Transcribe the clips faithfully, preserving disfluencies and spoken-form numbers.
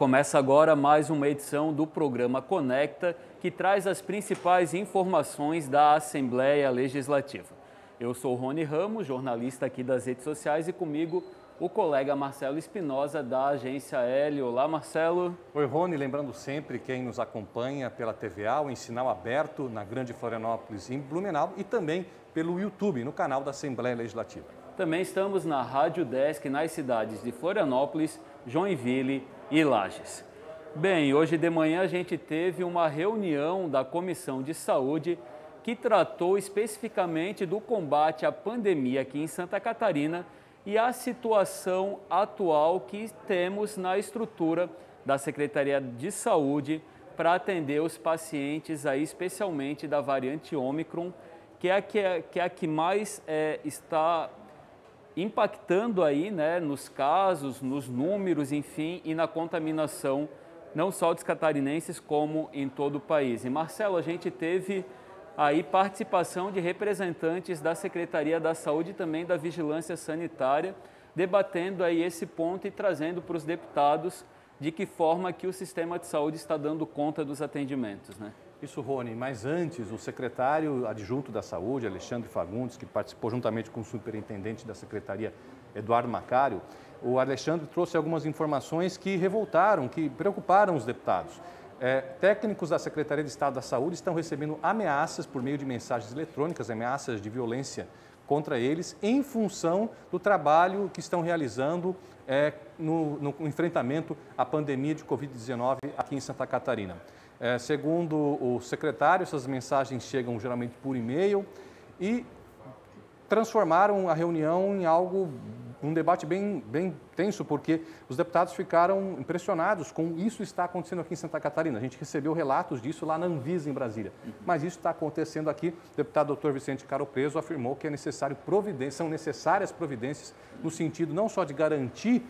Começa agora mais uma edição do programa Conecta, que traz as principais informações da Assembleia Legislativa. Eu sou Rony Ramos, jornalista aqui das redes sociais, e comigo o colega Marcelo Espinosa, da Agência L. Olá, Marcelo. Oi, Rony. Lembrando sempre quem nos acompanha pela T V A, em sinal aberto na Grande Florianópolis, em Blumenau, e também pelo YouTube, no canal da Assembleia Legislativa. Também estamos na Rádio Desk, nas cidades de Florianópolis, Joinville e Lages. Bem, hoje de manhã a gente teve uma reunião da Comissão de Saúde que tratou especificamente do combate à pandemia aqui em Santa Catarina e a situação atual que temos na estrutura da Secretaria de Saúde para atender os pacientes, aí, especialmente da variante Ômicron, que é a que, é, que, é a que mais é, está impactando aí, né, nos casos, nos números, enfim, e na contaminação, não só dos catarinenses, como em todo o país. E, Marcelo, a gente teve aí participação de representantes da Secretaria da Saúde e também da Vigilância Sanitária, debatendo aí esse ponto e trazendo para os deputados de que forma que o sistema de saúde está dando conta dos atendimentos, né? Isso, Rony, mas antes o secretário adjunto da Saúde, Alexandre Fagundes, que participou juntamente com o superintendente da Secretaria, Eduardo Macário, o Alexandre trouxe algumas informações que revoltaram, que preocuparam os deputados. É, técnicos da Secretaria de Estado da Saúde estão recebendo ameaças por meio de mensagens eletrônicas, ameaças de violência contra eles, em função do trabalho que estão realizando é, no, no enfrentamento à pandemia de covid dezenove aqui em Santa Catarina. É, segundo o secretário, essas mensagens chegam geralmente por e-mail e transformaram a reunião em algo, um debate bem, bem tenso, porque os deputados ficaram impressionados com isso que está acontecendo aqui em Santa Catarina. A gente recebeu relatos disso lá na Anvisa, em Brasília. Mas isso está acontecendo aqui. O deputado doutor Vicente Caro Preso afirmou que é necessário providência, são necessárias providências no sentido não só de garantir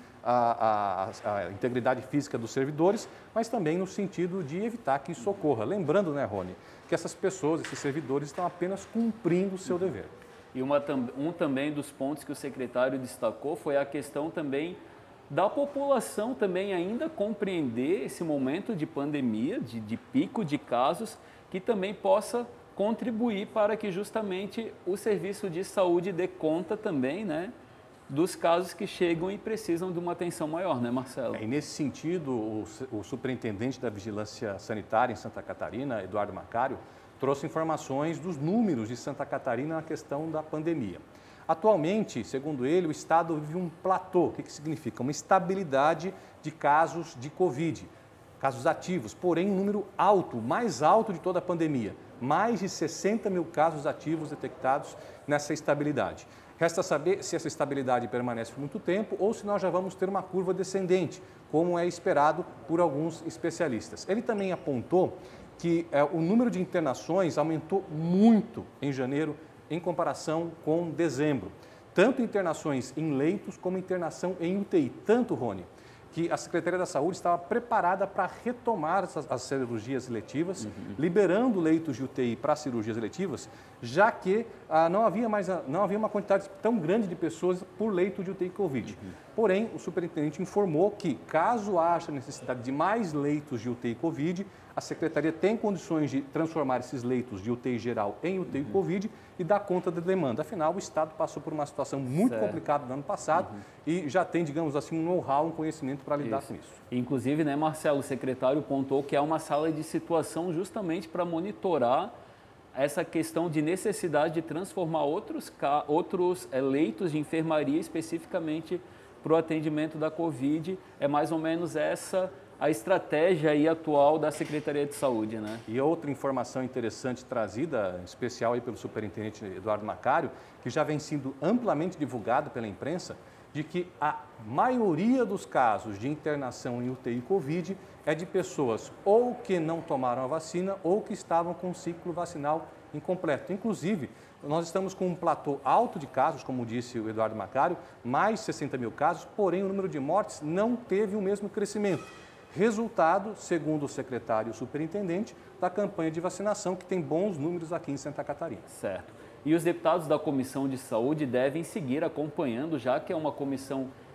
A, a, a integridade física dos servidores, mas também no sentido de evitar que isso ocorra. Lembrando, né, Rony, que essas pessoas, esses servidores, estão apenas cumprindo o seu dever. E uma, um também dos pontos que o secretário destacou foi a questão também da população também ainda compreender esse momento de pandemia, de, de pico de casos, que também possa contribuir para que justamente o serviço de saúde dê conta também, né, dos casos que chegam e precisam de uma atenção maior, né, Marcelo? É, e nesse sentido, o, o superintendente da Vigilância Sanitária em Santa Catarina, Eduardo Macário, trouxe informações dos números de Santa Catarina na questão da pandemia. Atualmente, segundo ele, o estado vive um platô. O que, que significa? Uma estabilidade de casos de Covid, casos ativos, porém um número alto, mais alto de toda a pandemia. Mais de sessenta mil casos ativos detectados nessa estabilidade. Resta saber se essa estabilidade permanece por muito tempo ou se nós já vamos ter uma curva descendente, como é esperado por alguns especialistas. Ele também apontou que é, o número de internações aumentou muito em janeiro em comparação com dezembro. Tanto internações em leitos como internação em U T I. Tanto, Rony, que a Secretaria da Saúde estava preparada para retomar as, as cirurgias eletivas, uhum. liberando leitos de U T I para cirurgias eletivas, já que ah, não, havia mais, não havia uma quantidade tão grande de pessoas por leito de U T I Covid. Uhum. Porém, o superintendente informou que, caso haja necessidade de mais leitos de U T I Covid, a Secretaria tem condições de transformar esses leitos de U T I geral em U T I uhum. Covid e dar conta da demanda. Afinal, o Estado passou por uma situação muito certo. complicada no ano passado uhum. e já tem, digamos assim, um know-how, um conhecimento para lidar isso. com isso. Inclusive, né, Marcelo, o secretário pontuou que é uma sala de situação justamente para monitorar essa questão de necessidade de transformar outros, outros leitos de enfermaria especificamente para o atendimento da Covid. É mais ou menos essa a estratégia aí atual da Secretaria de Saúde, né? E outra informação interessante trazida, em especial aí pelo superintendente Eduardo Macário, que já vem sendo amplamente divulgado pela imprensa, de que a maioria dos casos de internação em U T I Covid é de pessoas ou que não tomaram a vacina ou que estavam com o ciclo vacinal incompleto. Inclusive, nós estamos com um platô alto de casos, como disse o Eduardo Macário, mais de sessenta mil casos, porém o número de mortes não teve o mesmo crescimento. Resultado, segundo o secretário e o superintendente, da campanha de vacinação, que tem bons números aqui em Santa Catarina. Certo. E os deputados da Comissão de Saúde devem seguir acompanhando, já que é uma comissão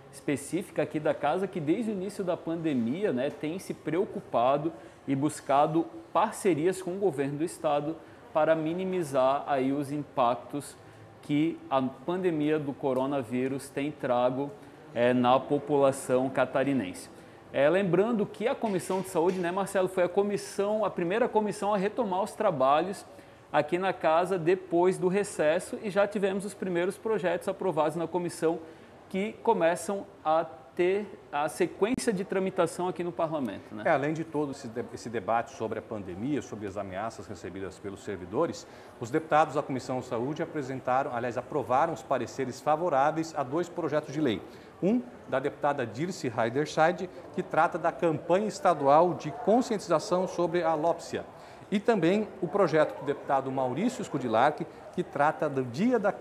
específica aqui da casa que desde o início da pandemia, né, tem se preocupado e buscado parcerias com o governo do estado para minimizar aí os impactos que a pandemia do coronavírus tem trago é, na população catarinense. É, lembrando que a Comissão de Saúde, né, Marcelo, foi a comissão, a primeira comissão a retomar os trabalhos aqui na casa depois do recesso e já tivemos os primeiros projetos aprovados na comissão que começam a ter a sequência de tramitação aqui no Parlamento, né? É, além de todo esse, esse debate sobre a pandemia, sobre as ameaças recebidas pelos servidores, os deputados da Comissão de Saúde apresentaram, aliás, aprovaram os pareceres favoráveis a dois projetos de lei. Um, da deputada Dirce Heiderscheid, que trata da campanha estadual de conscientização sobre a alópsia. E também o projeto do deputado Maurício Scudilarchi, que trata do dia da,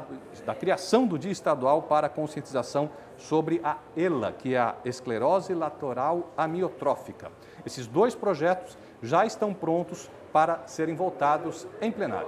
da criação do Dia Estadual para a conscientização sobre a E L A, que é a esclerose lateral amiotrófica. Esses dois projetos já estão prontos para serem votados em plenário.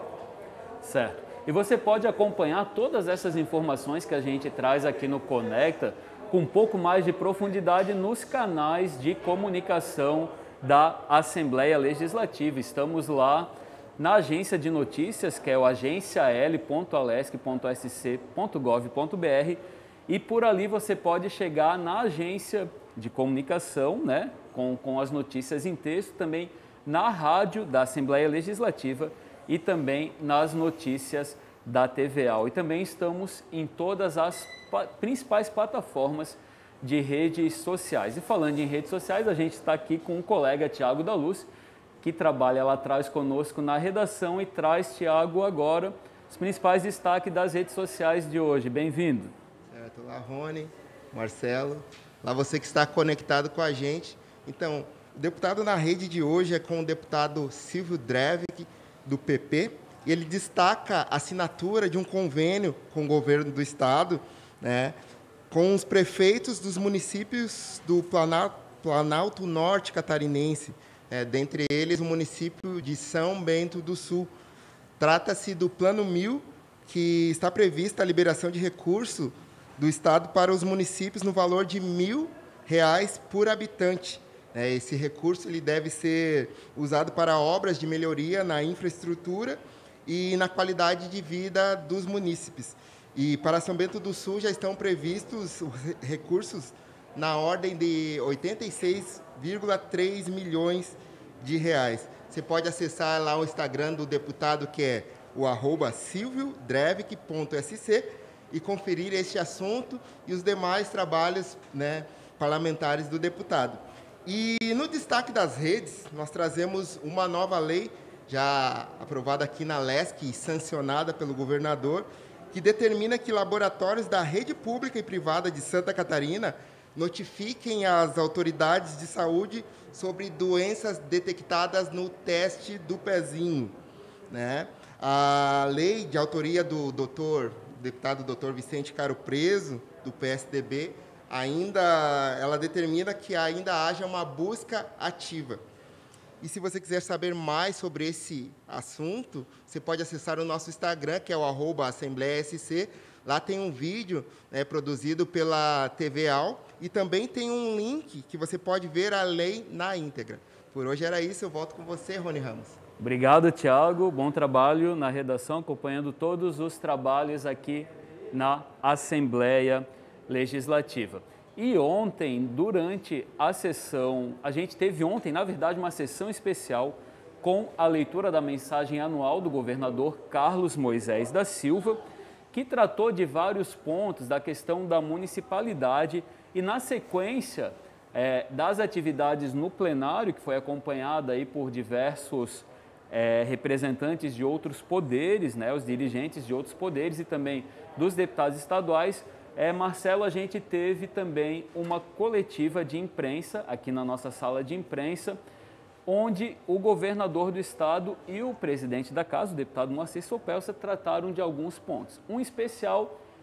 Certo. E você pode acompanhar todas essas informações que a gente traz aqui no Conecta com um pouco mais de profundidade nos canais de comunicação da Assembleia Legislativa. Estamos lá na agência de notícias, que é o agência l ponto alesc ponto s c ponto gov ponto b r, e por ali você pode chegar na agência de comunicação, né, com, com as notícias em texto, também na rádio da Assembleia Legislativa e também nas notícias da T V A. E também estamos em todas as principais plataformas de redes sociais. E falando em redes sociais, a gente está aqui com o colega Tiago da Luz, que trabalha lá atrás conosco na redação e traz, Tiago, agora os principais destaques das redes sociais de hoje. Bem-vindo. Certo. Olá, Rony, Marcelo. Lá você que está conectado com a gente. Então, o deputado na rede de hoje é com o deputado Silvio Drevik, do P P, e ele destaca a assinatura de um convênio com o governo do estado, né, com os prefeitos dos municípios do Planalto, Planalto Norte catarinense, é, dentre eles o município de São Bento do Sul. Trata-se do Plano Mil, que está prevista a liberação de recurso do estado para os municípios no valor de mil reais por habitante. É, esse recurso ele deve ser usado para obras de melhoria na infraestrutura e na qualidade de vida dos munícipes. E para São Bento do Sul já estão previstos recursos na ordem de oitenta e seis vírgula três milhões de reais. Você pode acessar lá o Instagram do deputado, que é o arroba silvio drevik ponto s c, e conferir este assunto e os demais trabalhos, né, parlamentares do deputado. E no destaque das redes, nós trazemos uma nova lei, já aprovada aqui na Lesc e sancionada pelo governador, que determina que laboratórios da rede pública e privada de Santa Catarina notifiquem as autoridades de saúde sobre doenças detectadas no teste do pezinho, né? A lei de autoria do doutor, deputado doutor Vicente Caro Preso, do P S D B, ainda, ela determina que ainda haja uma busca ativa. E se você quiser saber mais sobre esse assunto, você pode acessar o nosso Instagram, que é o arroba Assembleia S C. Lá tem um vídeo, né, produzido pela T V A L, e também tem um link que você pode ver a lei na íntegra. Por hoje era isso, eu volto com você, Rony Ramos. Obrigado, Tiago. Bom trabalho na redação, acompanhando todos os trabalhos aqui na Assembleia Legislativa. E ontem, durante a sessão, a gente teve ontem, na verdade, uma sessão especial com a leitura da mensagem anual do governador Carlos Moisés da Silva, que tratou de vários pontos da questão da municipalidade e, na sequência é, das atividades no plenário, que foi acompanhada aí por diversos é, representantes de outros poderes, né, os dirigentes de outros poderes e também dos deputados estaduais. É, Marcelo, a gente teve também uma coletiva de imprensa aqui na nossa sala de imprensa, onde o governador do estado e o presidente da casa, o deputado Moacir Sopelsa, trataram de alguns pontos. Um especial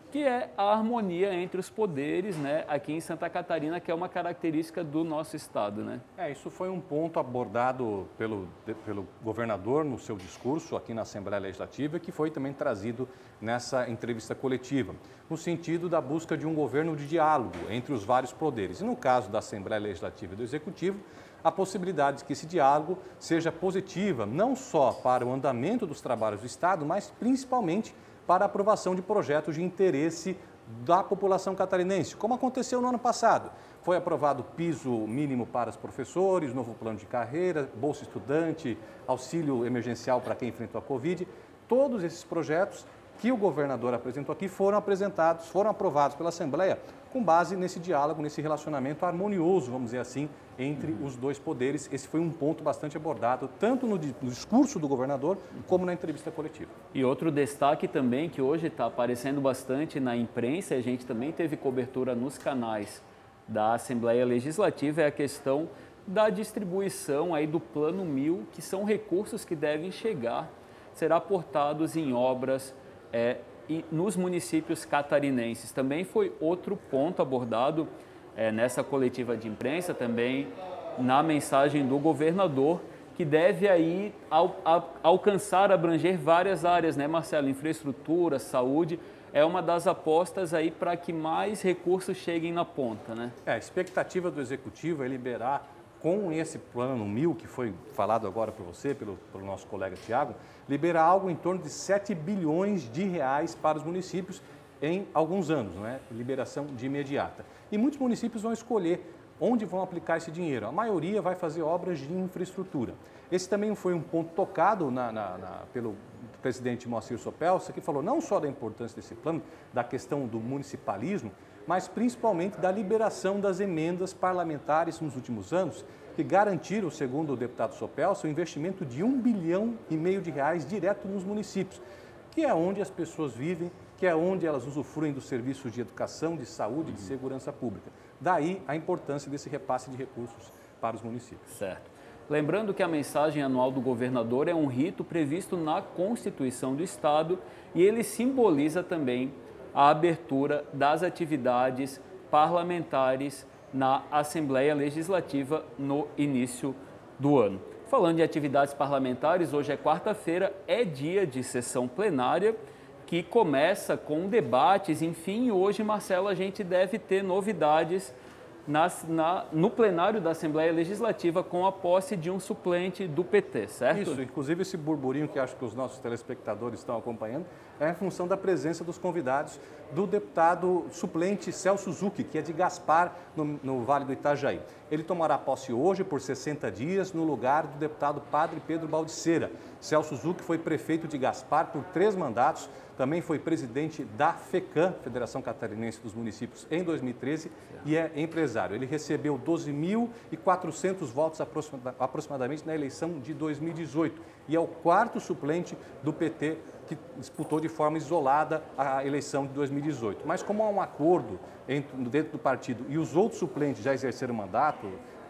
que é a harmonia entre os poderes, né, aqui em Santa Catarina, que é uma característica do nosso estado, né? É, isso foi um ponto abordado pelo, pelo governador no seu discurso aqui na Assembleia Legislativa, que foi também trazido nessa entrevista coletiva, no sentido da busca de um governo de diálogo entre os vários poderes. E no caso da Assembleia Legislativa e do Executivo, a possibilidade de que esse diálogo seja positiva, não só para o andamento dos trabalhos do Estado, mas principalmente para a aprovação de projetos de interesse da população catarinense, como aconteceu no ano passado. Foi aprovado o piso mínimo para os professores, novo plano de carreira, bolsa estudante, auxílio emergencial para quem enfrentou a Covid. Todos esses projetos que o governador apresentou aqui foram apresentados, foram aprovados pela Assembleia com base nesse diálogo, nesse relacionamento harmonioso, vamos dizer assim, entre os dois poderes. Esse foi um ponto bastante abordado, tanto no discurso do governador, como na entrevista coletiva. E outro destaque também, que hoje está aparecendo bastante na imprensa, a gente também teve cobertura nos canais da Assembleia Legislativa, é a questão da distribuição aí do Plano Mil, que são recursos que devem chegar, ser aportados em obras é, e nos municípios catarinenses. Também foi outro ponto abordado é, nessa coletiva de imprensa, também na mensagem do governador, que deve aí al, al, alcançar, abranger várias áreas, né, Marcelo? Infraestrutura, saúde, é uma das apostas aí para que mais recursos cheguem na ponta, né? É, a expectativa do Executivo é liberar, com esse plano mil, que foi falado agora por você, pelo, pelo nosso colega Tiago, liberar algo em torno de sete bilhões de reais para os municípios em alguns anos, né? Liberação de imediata. E muitos municípios vão escolher onde vão aplicar esse dinheiro. A maioria vai fazer obras de infraestrutura. Esse também foi um ponto tocado na, na, na, pelo presidente Moacir Sopelsa, que falou não só da importância desse plano, da questão do municipalismo, mas principalmente da liberação das emendas parlamentares nos últimos anos, que garantiram, segundo o deputado Sopelsa, o investimento de um bilhão e meio de reais direto nos municípios, que é onde as pessoas vivem, que é onde elas usufruem dos serviços de educação, de saúde, de segurança pública. Daí a importância desse repasse de recursos para os municípios. Certo. Lembrando que a mensagem anual do governador é um rito previsto na Constituição do Estado e ele simboliza também a abertura das atividades parlamentares na Assembleia Legislativa no início do ano. Falando de atividades parlamentares, hoje é quarta-feira, é dia de sessão plenária que começa com debates, enfim, hoje, Marcelo, a gente deve ter novidades Nas, na, no plenário da Assembleia Legislativa com a posse de um suplente do P T, certo? Isso, inclusive esse burburinho que acho que os nossos telespectadores estão acompanhando é em função da presença dos convidados do deputado suplente Celso Zucchi, que é de Gaspar, no, no Vale do Itajaí. Ele tomará posse hoje por sessenta dias no lugar do deputado Padre Pedro Baldiceira. Celso Zucchi foi prefeito de Gaspar por três mandatos, também foi presidente da FECAM, Federação Catarinense dos Municípios, em dois mil e treze e é empresário. Ele recebeu doze mil e quatrocentos votos aproximadamente na eleição de dois mil e dezoito e é o quarto suplente do P T que disputou de forma isolada a eleição de dois mil e dezoito. Mas como há um acordo entre, dentro do partido e os outros suplentes já exerceram mandato,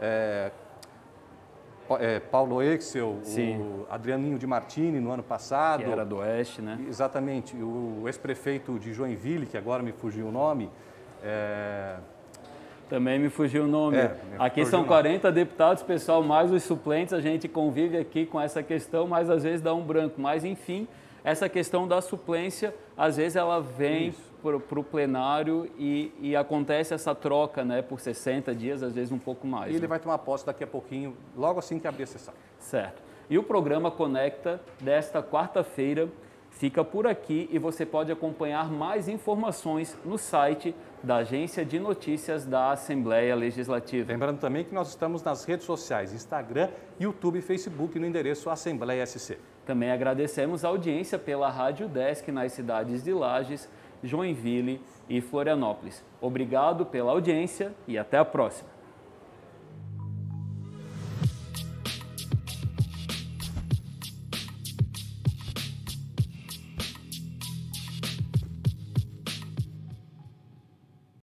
é, É, Paulo Exel, o Adrianinho de Martini no ano passado. Que era do Oeste, né? Exatamente. O ex-prefeito de Joinville, que agora me fugiu o nome. É... Também me fugiu o nome. É, aqui são quarenta deputados, pessoal, mais os suplentes. A gente convive aqui com essa questão, mas às vezes dá um branco. Mas, enfim, essa questão da suplência, às vezes ela vem para o plenário e, e acontece essa troca, né, por sessenta dias, às vezes um pouco mais. E ele né? vai tomar posse daqui a pouquinho, logo assim que abrir a sessão. Certo. E o programa Conecta desta quarta-feira fica por aqui e você pode acompanhar mais informações no site da Agência de Notícias da Assembleia Legislativa. Lembrando também que nós estamos nas redes sociais, Instagram, YouTube e Facebook, no endereço Assembleia S C. Também agradecemos a audiência pela Rádio Desk nas cidades de Lages, Joinville e Florianópolis. Obrigado pela audiência e até a próxima.